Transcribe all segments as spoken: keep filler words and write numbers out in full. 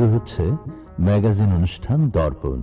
শুরু হচ্ছে ম্যাগাজিন অনুষ্ঠান দর্পণ।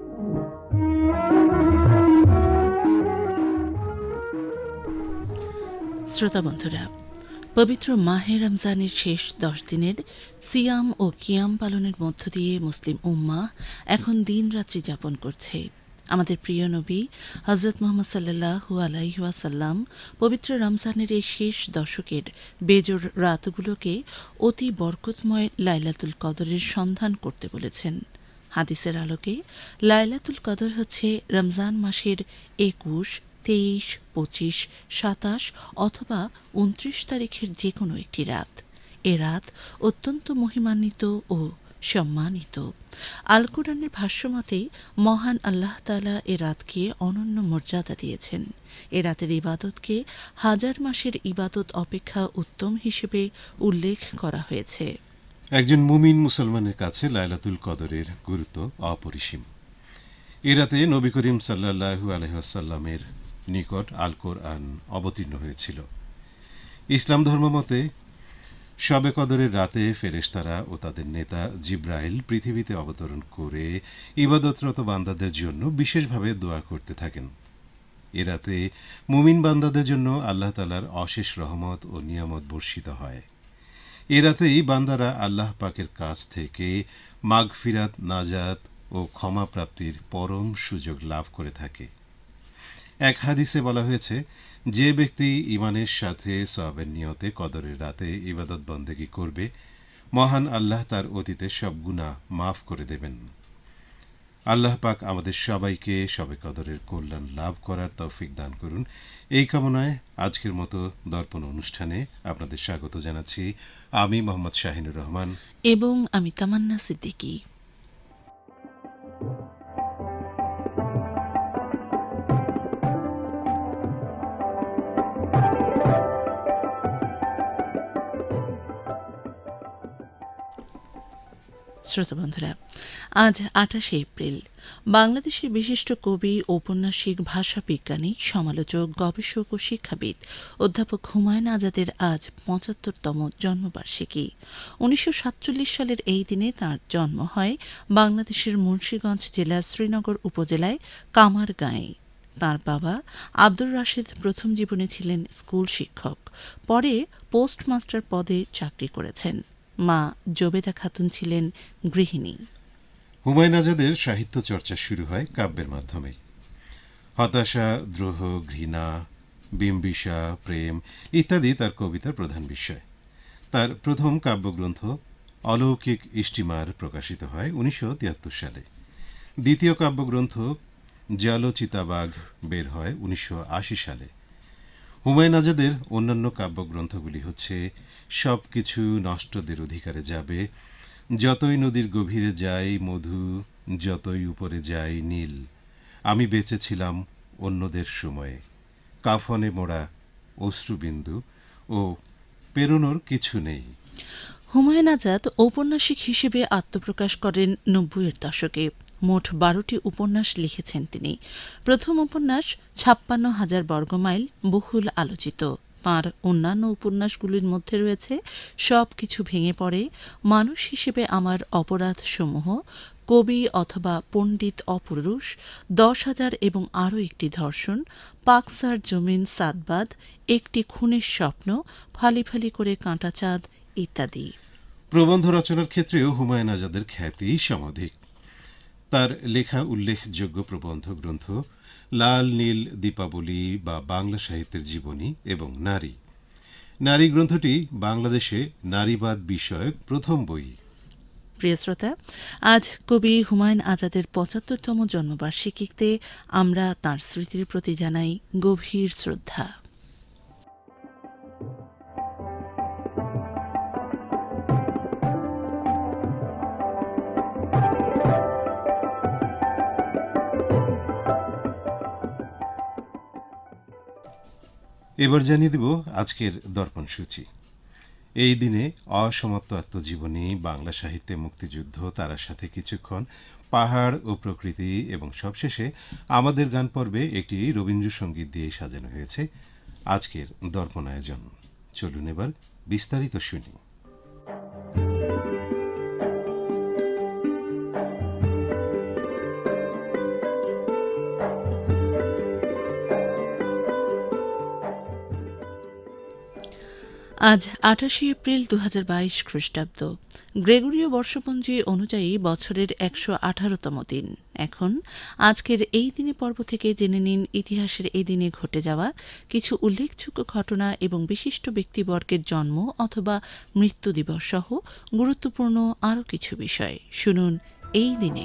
শ্রোতা বন্ধুরা, পবিত্র মাহে রমজানের শেষ দশ দিনের সিয়াম ও কিয়াম পালনের মধ্য দিয়ে মুসলিম উম্মাহ এখন দিন রাত্রি যাপন করছে। আমাদের প্রিয় নবী হযরত মুহাম্মদ সাল্লাল্লাহু আলাইহি ওয়াসাল্লাম পবিত্র রমজানের এই শেষ দশকের বেজোড় রাতগুলোকে অতি বরকতময় লাইলাতুল কদরের সন্ধান করতে বলেছেন। হাদিসের আলোকে লাইলাতুল কদর হচ্ছে রমজান মাসের একুশ, তেইশ, পঁচিশ, সাতাশ অথবা উনত্রিশ তারিখের যে কোনো একটি রাত। এ রাত অত্যন্ত মহিমান্বিত ও সম্মানিত। আল কুরআনের ভাষ্যমতে মহান আল্লাহ তাআলা এ রাতকে অনন্য মর্যাদা দিয়েছেন। এ রাতের ইবাদতকে হাজার মাসের ইবাদত অপেক্ষা উত্তম হিসেবে উল্লেখ করা হয়েছে। একজন মুমিন মুসলমানের কাছে লাইলাতুল কদরের গুরুত্ব অপরিসীম। এ রাতে নবী করিম সাল্লাল্লাহু আলাইহি ওয়াসাল্লামের নিকট আল কোরআন অবতীর্ণ হয়েছিল। ইসলাম ধর্মমতে শবে কদরের রাতে ফেরেশতারা ও তাদের নেতা জিব্রাইল পৃথিবীতে অবতরণ করে ইবাদতরত বান্দাদের জন্য বিশেষভাবে দোয়া করতে থাকেন। এ রাতে মুমিন বান্দাদের জন্য আল্লাহ তাআলার অশেষ রহমত ও নিয়ামত বর্ষিত হয়। এ রাতেই বান্দারা আল্লাহ পাকের কাছ থেকে মাগফিরাত, নাজাত ও ক্ষমা প্রাপ্তির পরম সুযোগ লাভ করে থাকে। এক হাদিসে বলা হয়েছে, যে ব্যক্তি ইমানের সাথে সওয়াবের নিয়তে কদরের রাতে ইবাদত বন্দেগী করবে, মহান আল্লাহ তার অতীতের সব গুনাহ মাফ করে দেবেন। আল্লাহ পাক আমাদের সবাইকে শবে কদরের কল্যাণ লাভ করার তৌফিক দান করুন। এই কামনায় আজকের মতো দর্পণ অনুষ্ঠানে আপনাদের স্বাগত জানাচ্ছি আমি মোহাম্মদ শাহিনুর রহমান এবং আমি তামান্না সিদ্দিকী। শ্রোতা বন্ধুরা, আজ আঠাশে এপ্রিল। বাংলাদেশের বিশিষ্ট কবি, ঔপন্যাসিক, ভাষাবিজ্ঞানী, সমালোচক, গবেষক ও শিক্ষাবিদ অধ্যাপক হুমায়ুন আজাদের আজ পঁচাত্তরতম জন্মবার্ষিকী। উনিশশো সাতচল্লিশ সালের এই দিনে তাঁর জন্ম হয় বাংলাদেশের মুন্সিগঞ্জ জেলার শ্রীনগর উপজেলায় কামারগাঁয়ে। তাঁর বাবা আব্দুর রাশেদ প্রথম জীবনে ছিলেন স্কুল শিক্ষক, পরে পোস্টমাস্টার পদে চাকরি করেছেন। মা জবেদা খাতুন ছিলেন গৃহিণী। হুমায়ুন আজাদের সাহিত্য চর্চা শুরু হয় কাব্যের মাধ্যমে। হতাশা, দ্রোহ, ঘৃণা, বিম্বিসা, প্রেম ইত্যাদি তার কবিতার প্রধান বিষয়। তার প্রথম কাব্যগ্রন্থ অলৌকিক ইষ্টিমার প্রকাশিত হয় উনিশশো তিয়াত্তর সালে। দ্বিতীয় কাব্যগ্রন্থ জালো-চিতাবাঘ বের হয় উনিশশো আশি সালে। হুমায়ুন আজাদের অন্যান্য কাব্যগ্রন্থগুলি হচ্ছে সব কিছু নষ্টদের অধিকারে যাবে, যতই নদীর গভীরে যাই মধু, যতই উপরে যাই নীল, আমি বেঁচেছিলাম অন্যদের সময়ে, কাফনে মোড়া অশ্রুবিন্দু ও পেরোনোর কিছু নেই। হুমায়ুন আজাদ ঔপন্যাসিক হিসেবে আত্মপ্রকাশ করেন নব্বইয়ের দশকে। মোট বারোটি উপন্যাস লিখেছেন তিনি। প্রথম উপন্যাস ছাপ্পান্ন হাজার বর্গমাইল বহুল আলোচিত। তাঁর অন্যান্য উপন্যাসগুলির মধ্যে রয়েছে সব কিছু ভেঙে পড়ে, মানুষ হিসেবে আমার অপরাধসমূহ, কবি অথবা পণ্ডিত অপুরুষ, দশ হাজার এবং আরও একটি ধর্ষণ, পাকসার জমিন সাদবাদ, একটি খুনের স্বপ্ন, ফালি ফালি করে কাঁটা চাঁদ ইত্যাদি। প্রবন্ধ রচনার ক্ষেত্রেও হুমায়ুন আজাদের খ্যাতি সমধিক। তার লেখা উল্লেখযোগ্য প্রবন্ধ গ্রন্থ লাল নীল দীপাবলি বা বাংলা সাহিত্যের জীবনী এবং নারী। নারী গ্রন্থটি বাংলাদেশে নারীবাদ বিষয়ক প্রথম বই। প্রিয় শ্রোতা, আজ কবি হুমায়ুন আজাদের পঁচাত্তরতম জন্মবার্ষিকীতে আমরা তাঁর স্মৃতির প্রতি জানাই গভীর শ্রদ্ধা। এবার জানিয়ে দেব আজকের দর্পণ সূচি। এই দিনে অসমাপ্ত আত্মজীবনী, বাংলা সাহিত্যে মুক্তিযুদ্ধ, তার সাথে কিছুক্ষণ, পাহাড় ও প্রকৃতি এবং সবশেষে আমাদের গান পর্বে একটি রবীন্দ্রসঙ্গীত দিয়ে সাজানো হয়েছে আজকের দর্পণ আয়োজন। চলুন এবার বিস্তারিত শুনি। আজ আটাশে এপ্রিল দু হাজার বাইশ খ্রিস্টাব্দ। গ্রেগরীয় বর্ষপঞ্জি অনুযায়ী বছরের একশো আঠারোতম দিন। এখন আজকের এই দিনে পর্ব থেকে জেনে নিন ইতিহাসের এই দিনে ঘটে যাওয়া কিছু উল্লেখযোগ্য ঘটনা এবং বিশিষ্ট ব্যক্তিবর্গের জন্ম অথবা মৃত্যু দিবস সহ গুরুত্বপূর্ণ আরও কিছু বিষয়। শুনুন এই দিনে।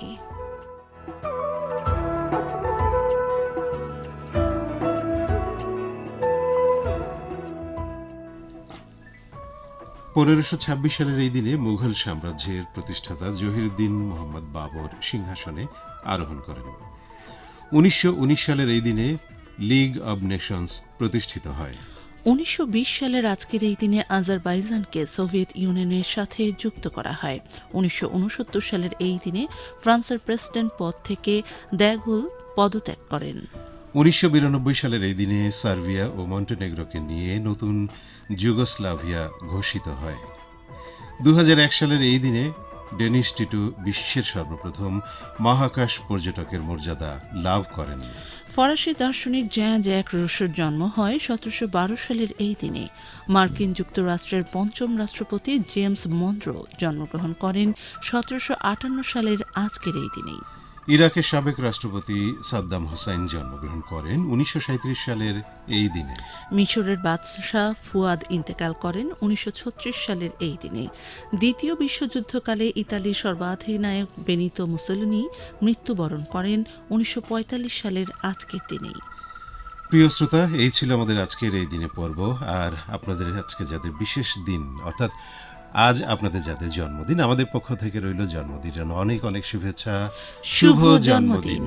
পনেরোশো ছাব্বিশ সালের এই দিনে মুঘল সাম্রাজ্যের প্রতিষ্ঠাতা জহিরুদ্দিন মোহাম্মদ বাবর সিংহাসনে আরোহণ করেন। উনিশশো উনিশ সালের এই দিনে লিগ অব নেশনস প্রতিষ্ঠিত হয়। উনিশশো বিশ সালের আজকের এই দিনে আজারবাইজানকে সোভিয়েত ইউনিয়নের সাথে যুক্ত করা হয়। উনিশশো উনসত্তর সালের এই দিনে ফ্রান্সের প্রেসিডেন্ট পদ থেকে দ্যাগুল পদত্যাগ করেন। উনিশশো বিরানব্বই সালের এই দিনে সার্বিয়া ও মন্টেনেগ্রোকে নিয়ে নতুন যুগোস্লাভিয়া ঘোষিত হয়। দু হাজার এক সালের এই দিনে ডেনিস টিটু বিশ্বের সর্বপ্রথম মহাকাশ পর্যটকের মর্যাদা লাভ করেন। ফরাসি দার্শনিক জ্যাঁ জ্যাক রুসোর জন্ম হয় সতেরোশো বারো সালের এই দিনে। মার্কিন যুক্তরাষ্ট্রের পঞ্চম রাষ্ট্রপতি জেমস মনরো জন্মগ্রহণ করেন সতেরোশো আটান্ন সালের আজকের এই দিনেই। ইরাকের সাবেক রাষ্ট্রপতি সাদ্দাম হোসাইন জন্মগ্রহণ করেন উনিশশো সাঁত্রিশ সালের এই দিনে। মিশরের বাদশাহ ফুয়াদ ইন্তেকাল করেন উনিশশো ছত্রিশ সালের এই দিনে। দ্বিতীয় বিশ্বযুদ্ধকালে ইতালির সর্বাধিনায়ক বেনিতো মুসোলিনি মৃত্যুবরণ করেন উনিশশো পঁয়তাল্লিশ সালের আজকের দিনেই। প্রিয় শ্রোতা, এই ছিল আমাদের আজকের এই দিনে পর্ব। আর আপনাদের আজকে যাদের বিশেষ দিন, অর্থাৎ আজ আপনাদের যাদের জন্মদিন, আমাদের পক্ষ থেকে রইল জন্মদিনের অনেক অনেক শুভেচ্ছা। শুভ জন্মদিন।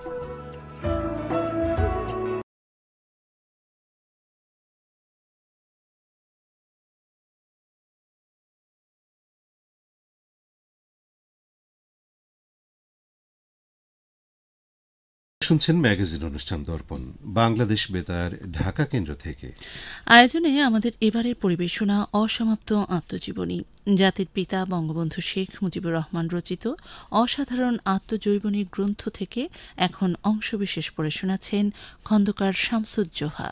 শুনছেন ম্যাগাজিন অনুষ্ঠান দর্পণ, বাংলাদেশ বেতার ঢাকা কেন্দ্র থেকে। আয়োজনে আমাদের এবারের পরিবেশনা অসমাপ্ত আত্মজীবনী। জাতির পিতা বঙ্গবন্ধু শেখ মুজিবুর রহমান রচিত অসাধারণ আত্মজৈবনী গ্রন্থ থেকে এখন অংশবিশেষ পড়ে শোনাচ্ছেন খন্দকার শামসুজ্জোহা।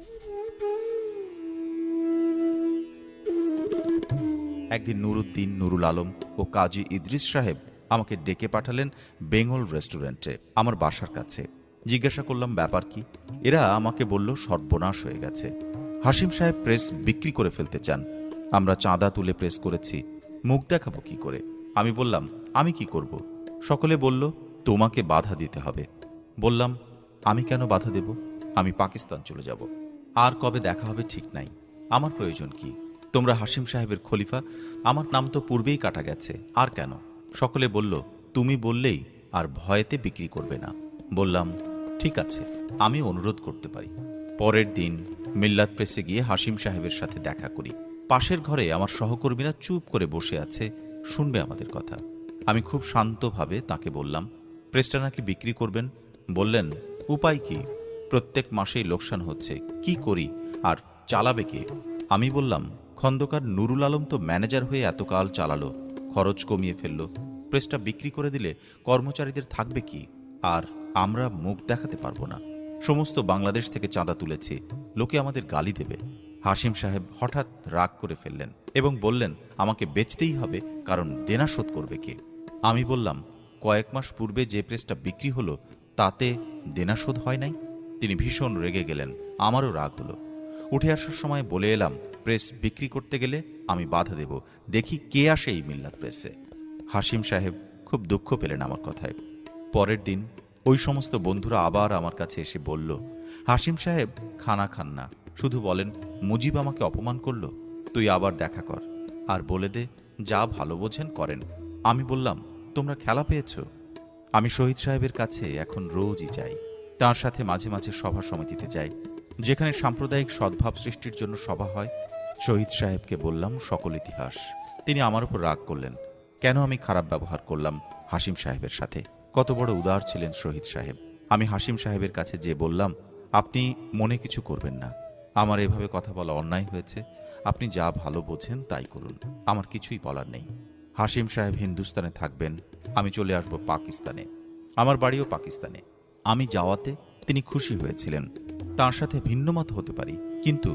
একদিন নুরুদ্দিন, নুরুল আলম ও কাজী ইদ্রিস সাহেব আমাকে ডেকে পাঠালেন বেঙ্গল রেস্টুরেন্টে, আমার বাসার কাছে। জিজ্ঞাসা করলাম ব্যাপার কি। এরা আমাকে বলল সর্বনাশ হয়ে গেছে, হাসিম সাহেব প্রেস বিক্রি করে ফেলতে চান। আমরা চাঁদা তুলে প্রেস করেছি, মুখ দেখাবো কি করে? আমি বললাম আমি কি করব? সকলে বলল তোমাকে বাধা দিতে হবে। বললাম আমি কেন বাধা দেব? আমি পাকিস্তান চলে যাব, আর কবে দেখা হবে ঠিক নাই। আমার প্রয়োজন কি? তোমরা হাসিম সাহেবের খলিফা, আমার নাম তো পূর্বেই কাটা গেছে, আর কেন? সকলে বলল তুমি বললেই আর ভয়েতে বিক্রি করবে না। বললাম ঠিক আছে, আমি অনুরোধ করতে পারি। পরের দিন মিল্লাত প্রেসে গিয়ে হাসিম সাহেবের সাথে দেখা করি। পাশের ঘরে আমার সহকর্মীরা চুপ করে বসে আছে, শুনবে আমাদের কথা। আমি খুব শান্তভাবে তাকে বললাম প্রেসটা নাকি বিক্রি করবেন। বললেন উপায় কি? প্রত্যেক মাসেই লোকসান হচ্ছে, কি করি? আর চালাবে কে? আমি বললাম খন্দকার নুরুল আলম তো ম্যানেজার হয়ে এতকাল চালালো, খরচ কমিয়ে ফেলল। প্রেসটা বিক্রি করে দিলে কর্মচারীদের থাকবে কি? আর আমরা মুখ দেখাতে পারবো না। সমস্ত বাংলাদেশ থেকে চাঁদা তুলেছি, লোকে আমাদের গালি দেবে। হাসিম সাহেব হঠাৎ রাগ করে ফেললেন এবং বললেন আমাকে বেচতেই হবে, কারণ দেনা শোধ করবে কে? আমি বললাম কয়েক মাস পূর্বে যে প্রেসটা বিক্রি হলো তাতে দেনা শোধ হয় নাই। তিনি ভীষণ রেগে গেলেন, আমারও রাগ হলো। উঠে আসার সময় বলে এলাম প্রেস বিক্রি করতে গেলে আমি বাধা দেব, দেখি কে আসে এই মিল্লাত প্রেসে। হাসিম সাহেব খুব দুঃখ পেলেন আমার কথায়। পরের দিন ওই সমস্ত বন্ধুরা আবার আমার কাছে এসে বলল হাসিম সাহেব খানা খান না, শুধু বলেন মুজিব আমাকে অপমান করলো, তুই আবার দেখা কর আর বলে দে যা ভালো বোঝেন করেন। আমি বললাম তোমরা খেলা পেয়েছ? আমি শহীদ সাহেবের কাছে এখন রোজই যাই, তাঁর সাথে মাঝে মাঝে সভা সমিতিতে যাই, যেখানে সাম্প্রদায়িক সদ্ভাব সৃষ্টির জন্য সভা হয়। শহীদ সাহেবকে বললাম সকল ইতিহাস। তিনি আমার উপর রাগ করলেন, কেন আমি খারাপ ব্যবহার করলাম হাসিম সাহেবের সাথে। কত বড় উদার ছিলেন শহীদ সাহেব। আমি হাসিম সাহেবের কাছে যে বললাম আপনি মনে কিছু করবেন না, আমার এভাবে কথা বলা অন্যায় হয়েছে, আপনি যা ভালো বোঝেন তাই করুন, আমার কিছুই বলার নেই। হাসিম সাহেব হিন্দুস্তানে থাকবেন, আমি চলে আসব পাকিস্তানে, আমার বাড়িও পাকিস্তানে। আমি যাওয়াতে তিনি খুশি হয়েছিলেন, তার সাথে ভিন্নমত হতে পারি, কিন্তু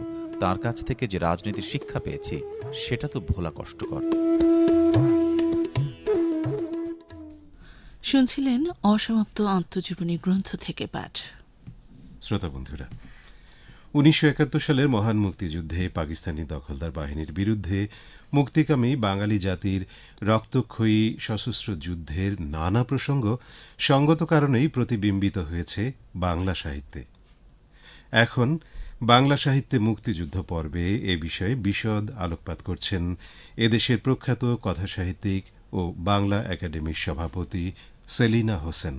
তার কাছ থেকে যে রাজনীতির শিক্ষা পেয়েছি সেটা তো ভোলা কষ্টকর। শুনছিলেন অসমাপ্ত আত্মজীবনী গ্রন্থ থেকে পাঠ। শ্রোতা বন্ধুরা, উনিশশো একাত্তর সালের মহান মুক্তিযুদ্ধে পাকিস্তানি দখলদার বাহিনীর বিরুদ্ধে মুক্তিকামী বাঙালি জাতির রক্তক্ষয়ী সশস্ত্র যুদ্ধের নানা প্রসঙ্গ সঙ্গত কারণেই প্রতিবিম্বিত হয়েছে বাংলা সাহিত্যে। এখন বাংলা সাহিত্যে মুক্তিযুদ্ধ পর্বে এ বিষয়ে বিশদ আলোকপাত করছেন এদেশের প্রখ্যাত কথাসাহিত্যিক ও বাংলা একাডেমির সভাপতি সেলিনা হোসেন।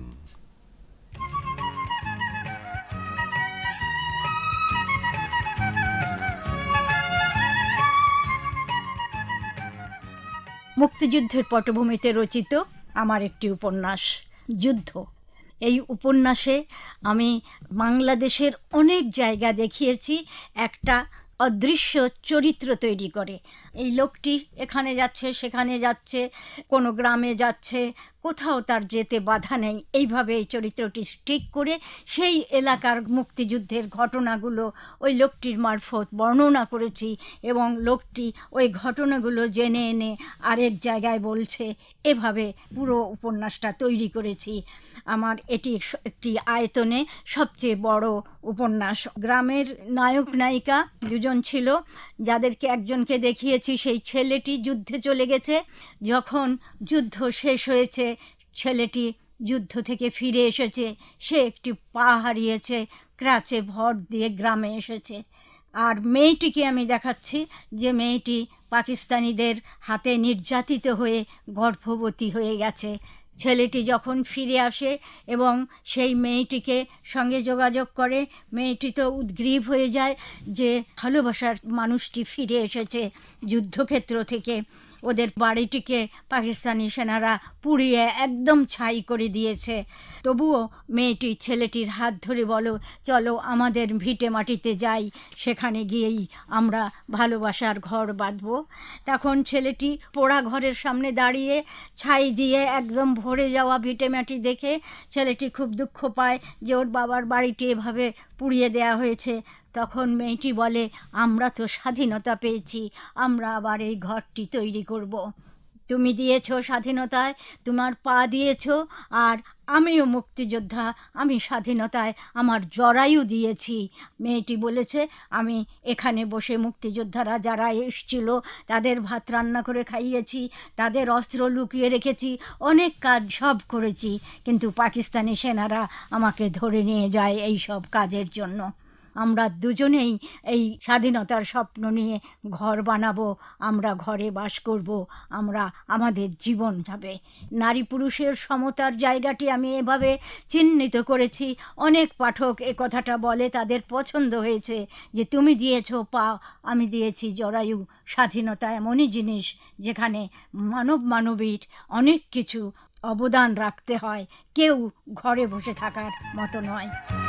মুক্তিযুদ্ধের পটভূমিতে রচিত আমার একটি উপন্যাস যুদ্ধ। এই উপন্যাসে আমি বাংলাদেশের অনেক জায়গা দেখিয়েছি একটা অদৃশ্য চরিত্র তৈরি করে। এই লোকটি এখানে যাচ্ছে, সেখানে যাচ্ছে, কোনো গ্রামে যাচ্ছে, কোথাও তার যেতে বাধা নেই। এইভাবে এই চরিত্রটি ঠিক করে সেই এলাকার মুক্তিযুদ্ধের ঘটনাগুলো ওই লোকটির মারফত বর্ণনা করেছি এবং লোকটি ওই ঘটনাগুলো জেনে এনে আরেক জায়গায় বলছে। এভাবে পুরো উপন্যাসটা তৈরি করেছি। আমার এটি একটি আয়তনে সবচেয়ে বড় উপন্যাস। গ্রামের নায়ক নায়িকা দুজন ছিল, যাদেরকে একজনকে দেখিয়েছি সেই ছেলেটি যুদ্ধে চলে গেছে। যখন যুদ্ধ শেষ হয়েছে, ছেলেটি যুদ্ধ থেকে ফিরে এসেছে, সে একটি পা হারিয়েছে, ক্রাচে ভর দিয়ে গ্রামে এসেছে। আর মেয়েটিকে আমি দেখাচ্ছি যে মেয়েটি পাকিস্তানিদের হাতে নির্যাতিত হয়ে গর্ভবতী হয়ে গেছে। ছেলেটি যখন ফিরে আসে এবং সেই মেয়েটিকে সঙ্গে যোগাযোগ করে, মেয়েটি তো উদ্গ্রীব হয়ে যায় যে ভালোবাসার মানুষটি ফিরে এসেছে যুদ্ধক্ষেত্র থেকে। ওদের বাড়িটিকে পাকিস্তানি সেনারা পুড়িয়ে একদম ছাই করে দিয়েছে। তবুও মেয়েটি ছেলেটির হাত ধরে বলো, চলো আমাদের ভিটে মাটিতে যাই, সেখানে গিয়েই আমরা ভালোবাসার ঘর বাঁধব। তখন ছেলেটি পোড়া ঘরের সামনে দাঁড়িয়ে ছাই দিয়ে একদম ভরে যাওয়া ভিটে মাটি দেখে ছেলেটি খুব দুঃখ পায় যে ওর বাবার বাড়িটি এভাবে পুড়িয়ে দেয়া হয়েছে। তখন মেয়েটি বলে, আমরা তো স্বাধীনতা পেয়েছি, আমরা আবার এই ঘরটি তৈরি করব। তুমি দিয়েছ স্বাধীনতায়, তোমার পা দিয়েছ, আর আমিও মুক্তিযোদ্ধা, আমি স্বাধীনতায় আমার জরায়ু দিয়েছি। মেয়েটি বলেছে, আমি এখানে বসে মুক্তিযোদ্ধারা যারা এসেছিল তাদের ভাত রান্না করে খাইয়েছি, তাদের অস্ত্র লুকিয়ে রেখেছি, অনেক কাজ সব করেছি, কিন্তু পাকিস্তানি সেনারা আমাকে ধরে নিয়ে যায় এই সব কাজের জন্য। আমরা দুজনেই এই স্বাধীনতার স্বপ্ন নিয়ে ঘর বানাবো, আমরা ঘরে বাস করব, আমরা আমাদের জীবন যাবে। নারী পুরুষের সমতার জায়গাটি আমি এভাবে চিহ্নিত করেছি। অনেক পাঠক এ কথাটা বলে, তাদের পছন্দ হয়েছে যে তুমি দিয়েছ পা, আমি দিয়েছি জরায়ু। স্বাধীনতা এমনই জিনিস যেখানে মানব মানবীর অনেক কিছু অবদান রাখতে হয়, কেউ ঘরে বসে থাকার মতো নয়।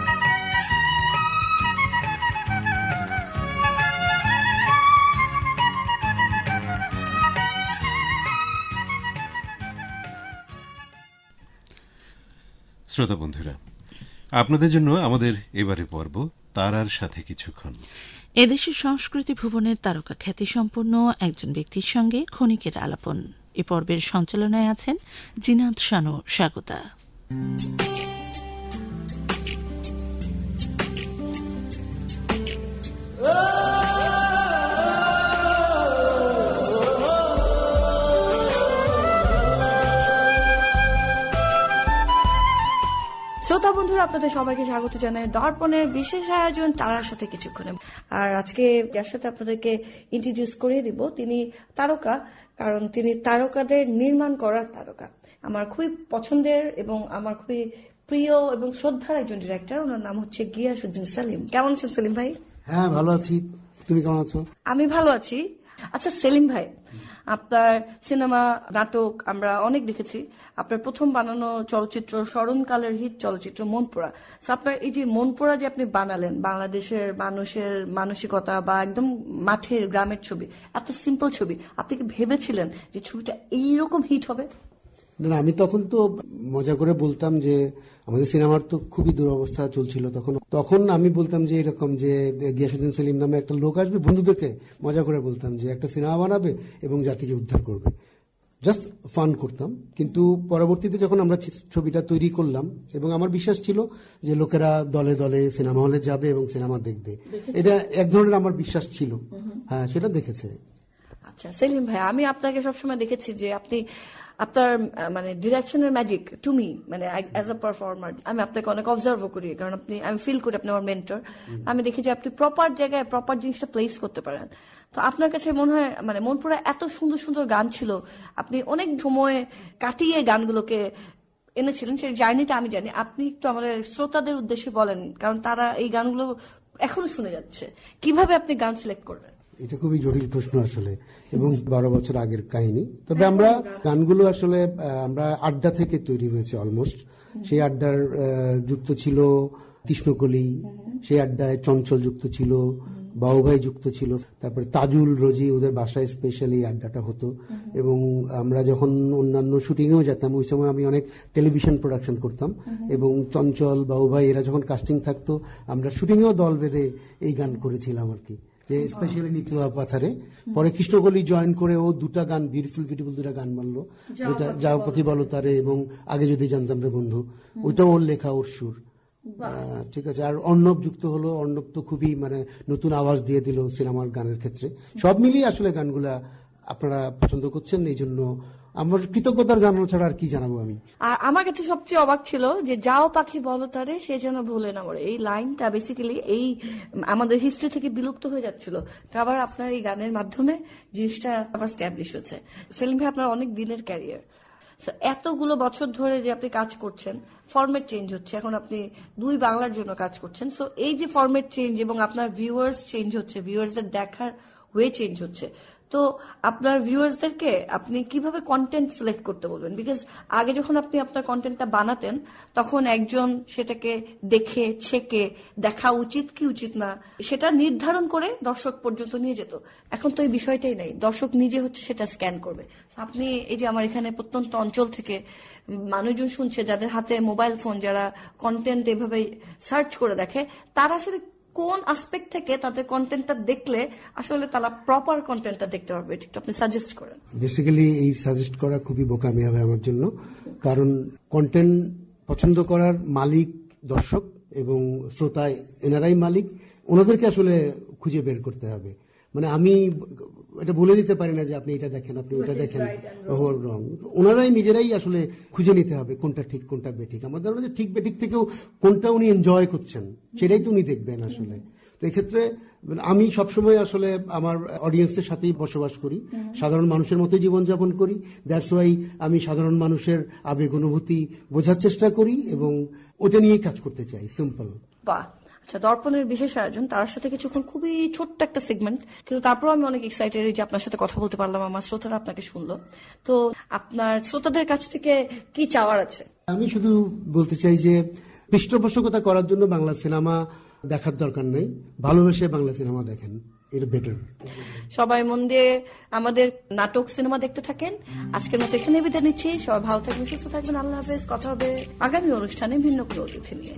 শ্রোতা বন্ধুরা, আপনাদের জন্য আমাদের এবারে পর্ব তারার সাথে কিছুক্ষণ। এদেশের সংস্কৃতি ভুবনের তারকা খ্যাতিসম্পন্ন একজন ব্যক্তির সঙ্গে ক্ষণিকের আলাপন। এ পর্বের সঞ্চালনায় আছেন জিনাত শানু স্বাগতা। শ্রোতা বন্ধুরা, আপনাদের সবাইকে স্বাগত জানাই দর্পণের বিশেষ আয়োজন তারার সাথে কিছুক্ষণে। আর আজকে যার সাথে আপনাদেরকে ইন্ট্রোডিউস করিয়ে দিব, তিনি তারকা, কারণ তিনি তারকাদের নির্মাণ করার তারকা। আমার খুবই পছন্দের এবং আমার খুবই প্রিয় এবং শ্রদ্ধার একজন ডিরেক্টর, ওনার নাম হচ্ছে গিয়াসউদ্দিন সেলিম। কেমন আছেন সেলিম ভাই? হ্যাঁ, ভালো আছি। তুমি কেমন আছো? আমি ভালো আছি। আচ্ছা সেলিম ভাই, আপনার সিনেমা নাটক আমরা অনেক দেখেছি। আপনার প্রথম বানানো চলচ্চিত্র স্মরণকালের হিট চলচ্চিত্র মনপুরা। আপনার এই যে মনপুরা যে আপনি বানালেন, বাংলাদেশের মানুষের মানসিকতা বা একদম মাঠের গ্রামের ছবি, এত সিম্পল ছবি, আপনি কি ভেবেছিলেন যে ছবিটা এইরকম হিট হবে? না না, আমি তখন তো মজা করে বলতাম যে আমাদের সিনেমার তো খুবই দুরবস্থা চলছিল তখন তখন আমি বলতাম যে এরকম যে গিয়াসউদ্দিন সেলিম নামে একটা লোক আসবে, বন্ধুদেরকে মজা করে বলতাম যে একটা সিনেমা বানাবে এবং জাতিকে উদ্ধার করবে, জাস্ট ফান করতাম। কিন্তু পরবর্তীতে যখন আমরা ছবিটা তৈরি করলাম এবং আমার বিশ্বাস ছিল যে লোকেরা দলে দলে সিনেমা হলে যাবে এবং সিনেমা দেখবে, এটা এক ধরনের আমার বিশ্বাস ছিল। হ্যাঁ, সেটা দেখেছে। আচ্ছা সেলিম ভাই, আমি আপনাকে সবসময় দেখেছি যে আপনি আপনার মানে ডিরেকশনের ম্যাজিক টু মি, মানে অ্যাজ আ পারফর্মার আমি আপনাকে অনেক অবজার্ভও করি, কারণ আপনি আমি ফিল করি আপনি আমার মেন্টর। আমি দেখি যে আপনি প্রপার জায়গায় প্রপার জিনিসটা প্লেস করতে পারেন। তো আপনার কাছে মনে হয় মানে মনপুরা এত সুন্দর সুন্দর গান ছিল, আপনি অনেক সময় কাটিয়ে গানগুলোকে এনেছিলেন, সেই জার্নিটা আমি জানি। আপনি একটু আমাদের শ্রোতাদের উদ্দেশ্যে বলেন, কারণ তারা এই গানগুলো এখনো শুনে যাচ্ছে, কিভাবে আপনি গান সিলেক্ট করবেন? এটা খুবই জটিল প্রশ্ন আসলে, এবং বারো বছর আগের কাহিনী। তবে আমরা গানগুলো আসলে আমরা আড্ডা থেকে তৈরি হয়েছে অলমোস্ট। সেই আড্ডার যুক্ত ছিল কৃষ্ণকলি, সেই আড্ডায় চঞ্চল যুক্ত ছিল, বাউভাই যুক্ত ছিল, তারপরে তাজুল, রোজি, ওদের বাসায় স্পেশালি আড্ডাটা হতো। এবং আমরা যখন অন্যান্য শুটিংয়েও যেতাম, ওই সময় আমি অনেক টেলিভিশন প্রোডাকশন করতাম, এবং চঞ্চল, বাউভাই এরা যখন কাস্টিং থাকতো আমরা শুটিংয়েও দল বেঁধে এই গান করেছিলাম আর কি, যে স্পেশালি নিতুয়া পাথারে। পরে কৃষ্ণকলি জয়েন করে ও দুটা গান, বিউটিফুল বিউটিফুল দুটা গান বানলো, যেটা যাও পাখি বলো তারে এবং আগে যদি জানতাম রে বন্ধু, ওইটা ওর লেখা, ওর সুর। ঠিক আছে। আর অর্ণব যুক্ত হলো, অর্ণব তো খুবই মানে নতুন আওয়াজ দিয়ে দিল সিনেমার গানের ক্ষেত্রে। সব মিলিয়ে আসলে গানগুলা আপনারা পছন্দ করছেন, এই জন্য আমার কৃতজ্ঞতার জানানো ছাড়া আর কি জানাবো আমি। আর আমার কাছে সবচেয়ে অবাক ছিল যে যাও পাখি বলো তারে সে যেন ভুলে না মরে, এই লাইনটা বেসিক্যালি এই আমাদের হিস্ট্রি থেকে বিলুপ্ত হয়ে যাচ্ছিল, আবার আপনার এই গানের মাধ্যমে জিনিসটা আবার স্ট্যাবলিশ হচ্ছে। ফিল্ম ভাই আপনার অনেক দিনের ক্যারিয়ার, এতগুলো বছর ধরে যে আপনি কাজ করছেন, ফরম্যাট চেঞ্জ হচ্ছে, এখন আপনি দুই বাংলার জন্য কাজ করছেন। সো এই যে ফরম্যাট চেঞ্জ এবং আপনার ভিউয়ার্স চেঞ্জ হচ্ছে, ভিউয়ার্সদের দেখার ওয়ে চেঞ্জ হচ্ছে, তো আপনার ভিউয়ার্সদেরকে আপনি কিভাবে কন্টেন্ট সিলেক্ট করতে বলবেন? বিকজ আগে যখন আপনি আপনার কন্টেন্টটা বানাতেন তখন একজন সেটাকে দেখে ছেকে দেখা উচিত কি উচিত না সেটা নির্ধারণ করে দর্শক পর্যন্ত নিয়ে যেত। এখন তো এই বিষয়টাই নাই, দর্শক নিজে হচ্ছে সেটা স্ক্যান করবে। আপনি এই যে আমার এখানে প্রত্যন্ত অঞ্চল থেকে মানুষজন শুনছে যাদের হাতে মোবাইল ফোন, যারা কন্টেন্ট এভাবে সার্চ করে দেখে, তারা আসলে কোন আসপেক্ট থেকে তাদের কন্টেন্টটা দেখলে আসলে তারা প্রপার কন্টেন্টটা দেখতে পারবে, এটা আপনি সাজেস্ট করেন? বেসিক্যালি এই সাজেস্ট করা খুবই বোকামি হবে আমার জন্য, কারণ কন্টেন্ট পছন্দ করার মালিক দর্শক এবং শ্রোতা, এনারাই মালিক, ওনাদেরকে আসলে খুঁজে বের করতে হবে। মানে আমি এটা বলে দিতে পারি না যে আপনি এটা দেখেন, আপনি ওটা দেখেন, রং। ওনারাই নিজেরাই আসলে খুঁজে নিতে হবে কোনটা ঠিক কোনটা বেঠিক। আমাদের যে ঠিক বেঠিক থেকেও কোনটা উনি এনজয় করছেন সেটাই তো উনি দেখবেন আসলে। তো এক্ষেত্রে আমি সবসময় আসলে আমার অডিয়েন্সের সাথেই বসবাস করি, সাধারণ মানুষের মতোই জীবনযাপন করি। দ্যাটস ওয়াই আমি সাধারণ মানুষের আবেগ অনুভূতি বোঝার চেষ্টা করি এবং ওটা নিয়েই কাজ করতে চাই, সিম্পল। বাহ। আচ্ছা, দর্পণের বিশেষ আয়োজন, তার সাথে কিছুক্ষণ খুবই ছোট্ট একটা সেগমেন্ট, কিন্তু তারপর আমি অনেক এক্সাইটেড যে আপনার সাথে কথা বলতে পারলাম, আমার শ্রোতারা আপনাকে শুনলো। তো আপনার শ্রোতাদের কাছ থেকে কি চাওয়ার আছে? আমি শুধু বলতে চাই যে পৃষ্ঠপোষকতা করার জন্য বাংলা সিনেমা দেখার দরকার নেই, ভালোবেসে বাংলা সিনেমা দেখেন, এটা বেটার। সবাই মন দিয়ে আমাদের নাটক সিনেমা দেখতে থাকেন। আজকের মতো এখানে বিদায় নিচ্ছি। সবাই ভালো থাকবেন, সুস্থ থাকবেন। আল্লাহ হাফেজ। কথা হবে আগামী অনুষ্ঠানে ভিন্ন কোনো অতিথি নিয়ে।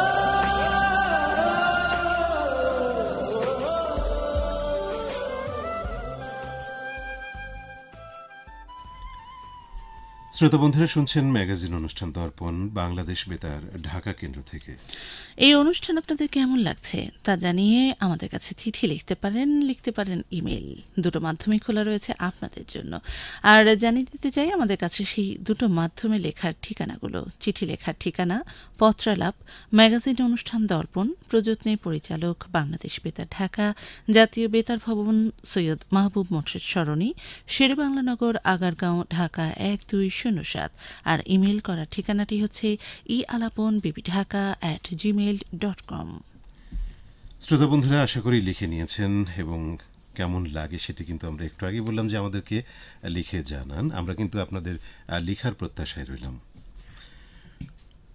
শ্রোতা বন্ধুরা, শুনছেন ম্যাগাজিন অনুষ্ঠান দর্পণ, বাংলাদেশ বেতার ঢাকা কেন্দ্র থেকে। এই অনুষ্ঠান আপনাদের কেমন লাগছে তা জানিয়ে আমাদের কাছে চিঠি লিখতে পারেন, লিখতে পারেন ইমেল, দুটো মাধ্যমে খোলা রয়েছে আপনাদের জন্য। আর জানিয়ে দিতে চাই আমাদের কাছে সেই দুটো মাধ্যমে লেখার ঠিকানাগুলো। চিঠি লেখার ঠিকানা পত্রালাপ, ম্যাগাজিন অনুষ্ঠান দর্পণ, প্রযত্নে পরিচালক বাংলাদেশ বেতার ঢাকা, জাতীয় বেতার ভবন, সৈয়দ মাহবুব মোর্শেদ সরণি, শেরেবাংলানগর, আগারগাঁও, ঢাকা এক দুই শূন্য সাত। আর ইমেল করার ঠিকানাটি হচ্ছে ই Alapon B B Dhaka at Gmail dot com. শ্রোতা বন্ধুরা, আশা করি লিখে নিয়েছেন এবং কেমন লাগে সেটি কিন্তু আমরা একটু আগে বললাম যে আমাদেরকে লিখে জানান। আমরা কিন্তু আপনাদের লিখার প্রত্যাশায় রইলাম।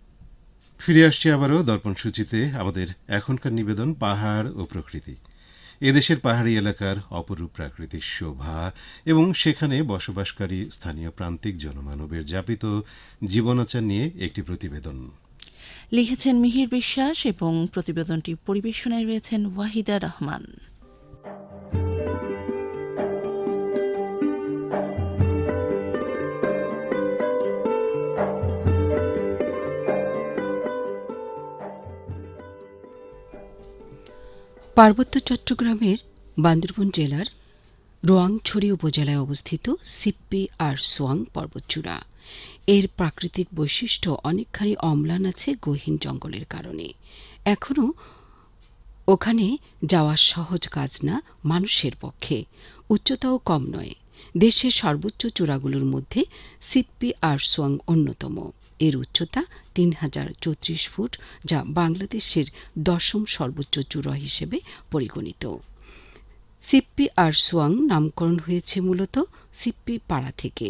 ফিরে আসছি আবারও দর্পণ সূচিতে। আমাদের এখনকার নিবেদন পাহাড় ও প্রকৃতি। এদেশের পাহাড়ি এলাকার অপরূপ প্রাকৃতিক শোভা এবং সেখানে বসবাসকারী স্থানীয় প্রান্তিক জনমানবের যাপিত জীবনাচার নিয়ে একটি প্রতিবেদন লিখেছেন মিহির বিশ্বাস এবং প্রতিবেদনটি পরিবেশনায় রয়েছেন ওয়াহিদা রহমান। পার্বত্য চট্টগ্রামের বান্দরবান জেলার রোয়াংছড়ি উপজেলায় অবস্থিত সিপ্পি আর সোয়াং পর্বতচূড়া। এর প্রাকৃতিক বৈশিষ্ট্য অনেকখানি অম্লান আছে গহীন জঙ্গলের কারণে। এখনও ওখানে যাওয়া সহজ কাজ না মানুষের পক্ষে। উচ্চতাও কম নয়। দেশের সর্বোচ্চ চূড়াগুলোর মধ্যে সিপ্পি আর সোয়াং অন্যতম। এর উচ্চতা তিন হাজার চৌত্রিশ ফুট, যা বাংলাদেশের দশম সর্বোচ্চ চূড়া হিসেবে পরিগণিত। সিপ্পি আর সোয়াং নামকরণ হয়েছে মূলত সিপ্পি পাড়া থেকে।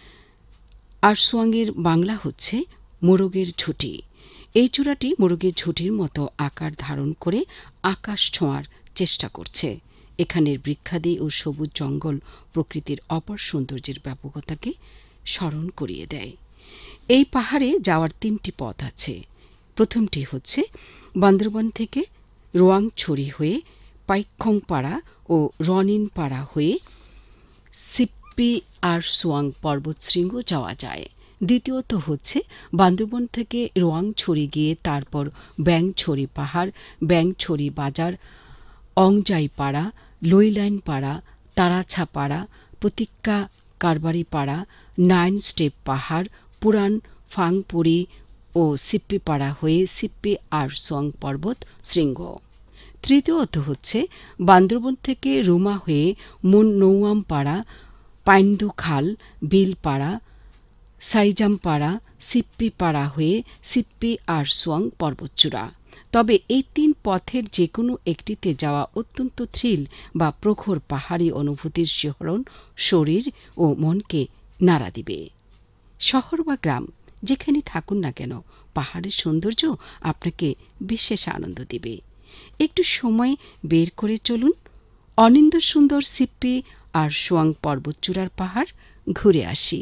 আর সোয়াংয়ের বাংলা হচ্ছে মোরগের ঝুঁটি। এই চূড়াটি মোরগের ঝুঁটির মতো আকার ধারণ করে আকাশ ছোঁয়ার চেষ্টা করছে। এখানের বৃক্ষাদি ও সবুজ জঙ্গল প্রকৃতির অপার সৌন্দর্যের ব্যাপকতাকে স্মরণ করিয়ে দেয়। এই পাহাড়ে যাওয়ার তিনটি পথ আছে। প্রথমটি হচ্ছে বান্দরবান থেকে রোয়াংছড়ি হয়ে পাইখংপাড়া ও রনিনপাড়া হয়ে সিপ্পি আর সোয়াং পর্বতশৃঙ্গ যাওয়া যায়। দ্বিতীয়ত হচ্ছে বান্দরবান থেকে রোয়াংছড়ি গিয়ে তারপর ব্যাংছড়ি পাহাড়, ব্যাংছড়ি বাজার, অংজাইপাড়া, লইলাইনপাড়া, তারাছাপাড়া, প্রতীক্ষা কারবারিপাড়া, নাইন স্টেপ পাহাড়, পুরান ফাংপুরি ও সিপ্পিপাড়া হয়ে সিপ্পি আর সোয়াং পর্বত শৃঙ্গ। তৃতীয়ত হচ্ছে বান্দরবন থেকে রুমা হয়ে মুন নৌয়ামপাড়া, পাইন্দুখাল, বিলপাড়া, সাইজামপাড়া, সিপ্পিপাড়া হয়ে সিপ্পি আর সোয়াং পর্বতচূড়া। তবে এই তিন পথের যে কোনো একটিতে যাওয়া অত্যন্ত থ্রিল বা প্রখর পাহাড়ি অনুভূতির শিহরণ শরীর ও মনকে নাড়া দিবে। শহর বা গ্রাম যেখানে থাকুন না কেন, পাহাড়ের সৌন্দর্য আপনাকে বিশেষ আনন্দ দিবে। একটু সময় বের করে চলুন, অনিন্দ সুন্দর সিপ্পি আর সোয়াং পর্বতচূড়ার পাহাড় ঘুরে আসি।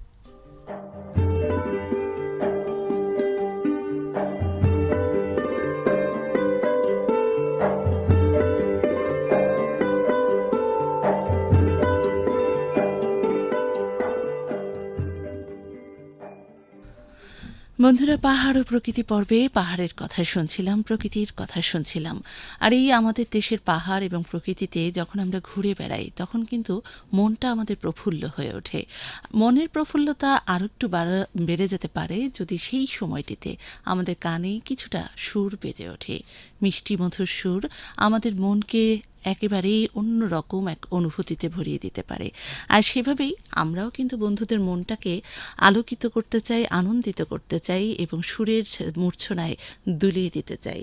বন্ধুরা, পাহাড় ও প্রকৃতি পর্বে পাহাড়ের কথা শুনছিলাম, প্রকৃতির কথা শুনছিলাম। আর এই আমাদের দেশের পাহাড় এবং প্রকৃতিতে যখন আমরা ঘুরে বেড়াই তখন কিন্তু মনটা আমাদের প্রফুল্ল হয়ে ওঠে। মনের প্রফুল্লতা আরও একটু বেড়ে যেতে পারে যদি সেই সময়টিতে আমাদের কানে কিছুটা সুর বেজে ওঠে। মিষ্টি মধুর সুর আমাদের মনকে একেবারেই অন্যরকম এক অনুভূতিতে ভরিয়ে দিতে পারে। আর সেভাবেই আমরাও কিন্তু বন্ধুদের মনটাকে আলোকিত করতে চাই, আনন্দিত করতে চাই এবং সুরের মূর্ছনায় দুলিয়ে দিতে চাই।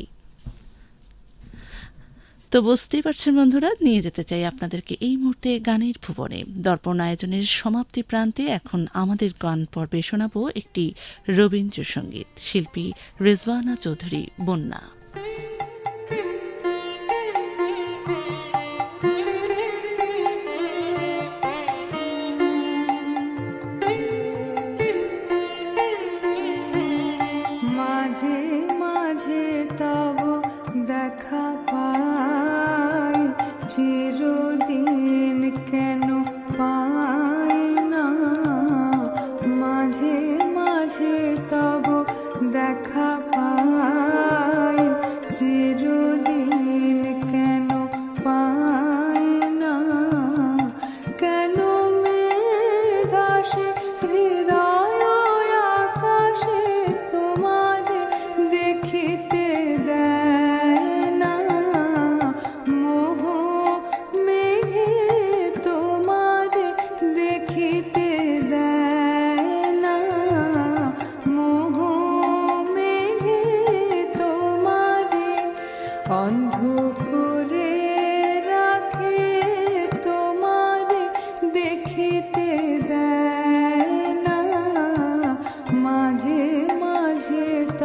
তো বুঝতেই পারছেন বন্ধুরা, নিয়ে যেতে চাই আপনাদেরকে এই মুহূর্তে গানের ভুবনে। দর্পণ আয়োজনের সমাপ্তি প্রান্তে এখন আমাদের গান পর্বে শোনাবো একটি রবীন্দ্রসঙ্গীত। শিল্পী রেজওয়ানা চৌধুরী বন্যা।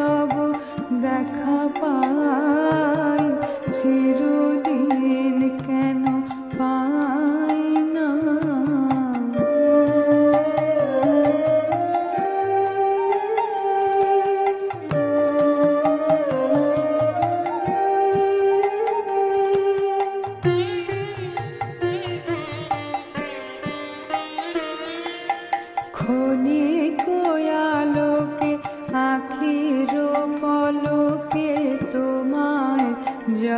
দেখা পাই চিরদিন।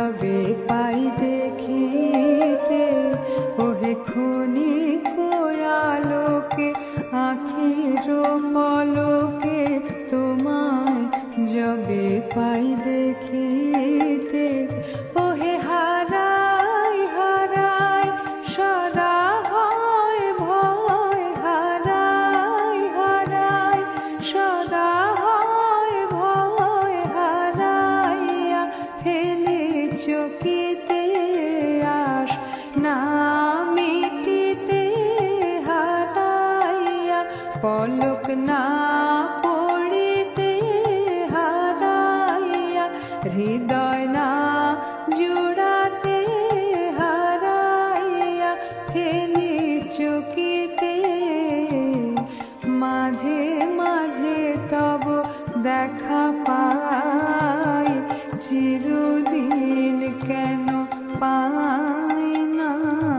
যাবে পাই দেখিতে ওহে ক্ষণিক আলোকে আখির পলকে তোমায় যাবে পাই দেখিতে ওহে হারাই হারাই সদা হয় ভয় হারাই হারাই সদা হয় ভয় হারাইয়া ফেলে চকিতে আস না মিটিতে হারাইয়া পলক না পড়িতে হারাইয়া হৃদয় না জুড়াতে হারাইয়া ফেলি চকিতে মাঝে মাঝে তব দেখা পাই চিরদিন কেন পাই না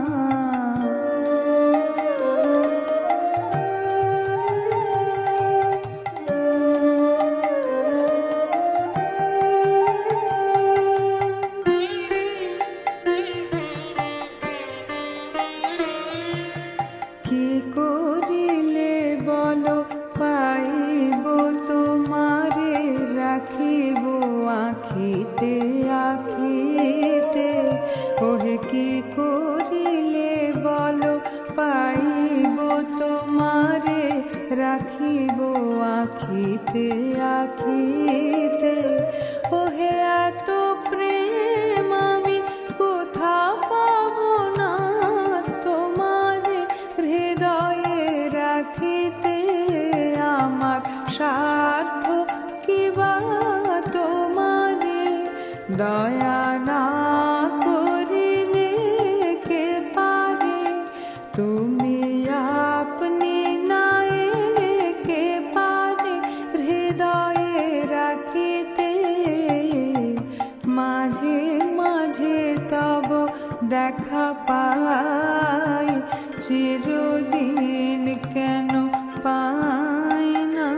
কি করিলে বলো পাইব তোমারে রাখিব আখিতে আখিতে ওহে কি করিলে বলো পাইব তোমারে রাখিব আখিতে আখিতে ওহে এত প্রেম আমি কোথা পাবো না তোমারে হৃদয়ে রাখিতে আমার স্বার্থ কিবা তোমারে দয়া না করিলে কে পারে তুমি আপনি না এলে কে পারে হৃদয়ে রাখিতে মাঝে মাঝে তব দেখা পাই চিরদিন কেন পাই না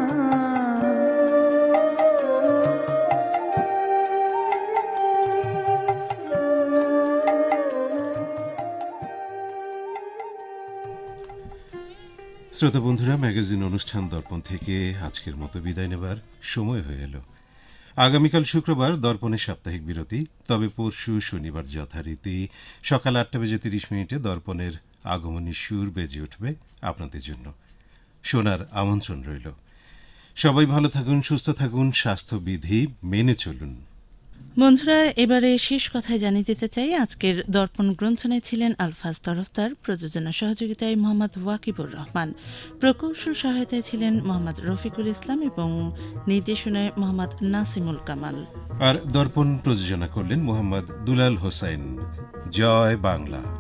শ্রোতা বন্ধুরা, ম্যাগাজিন অনুষ্ঠান দর্পণ থেকে আজকের মতো বিদায় নেবার সময় হয়ে এলো। আগামীকাল শুক্রবার দর্পণের সাপ্তাহিক বিরতি, তবে পরশু শনিবার যথারীতি সকাল আটটা বেজে তিরিশ মিনিটে দর্পণের আগমনী সুর বেজে উঠবে আপনাদের জন্য। শোনার আমন্ত্রণ রইল। সবাই ভালো থাকুন, সুস্থ থাকুন, স্বাস্থ্যবিধি মেনে চলুন। বন্ধুরা, এবারে শেষ কথায় জানিয়ে দিতে চাই আজকের দর্পণ গ্রন্থনে ছিলেন আলফাজ তরফদার, প্রযোজনা সহযোগিতায় মোহাম্মদ ওয়াকিবুর রহমান, প্রকৌশল সহায়তায় ছিলেন মোহাম্মদ রফিকুল ইসলাম এবং নির্দেশনায় মোহাম্মদ নাসিমুল কামাল। আর দর্পণ প্রযোজনা করলেন মোহাম্মদ দুলাল হোসাইন। জয় বাংলা।